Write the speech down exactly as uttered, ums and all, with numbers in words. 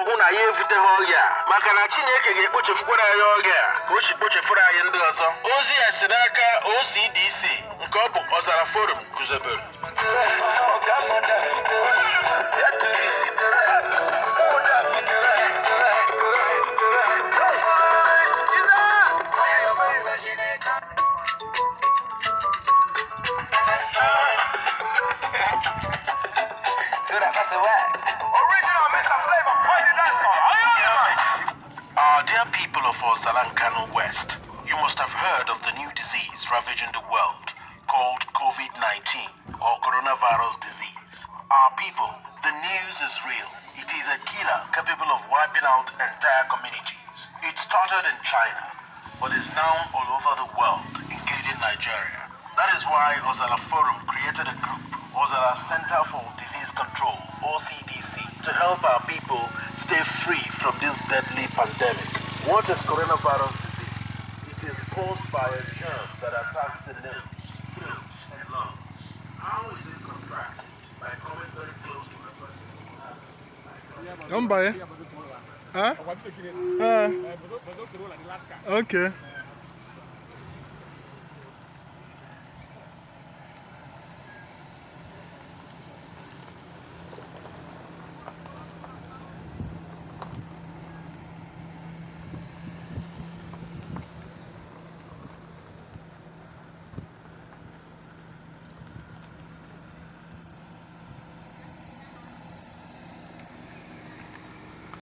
hụ na ya evuteghị ọrịa maka na Chineke ga-ekpochefukwara anyị ọrịa ka o si kpochefuru anyị ndị ọzọ. Ozi ya si n'aka O C D C nke ọ bụ Ọzara Forum guzobere. Our dear people of Ozalankano West, you must have heard of the new disease ravaging the world called COVID nineteen or coronavirus disease. Our people, the news is real. It is a killer capable of wiping out entire communities. It started in China, but is now all over the world, including Nigeria. That is why Ozala Forum created a group, Ozala Center for Disease Control, O C D C, to help our people stay free from this deadly pandemic. What is coronavirus disease? It is caused by a germ that attacks the nose, throat, and lungs. How is it contracted? By coming very close to the person. Come by. Huh? Uh, okay.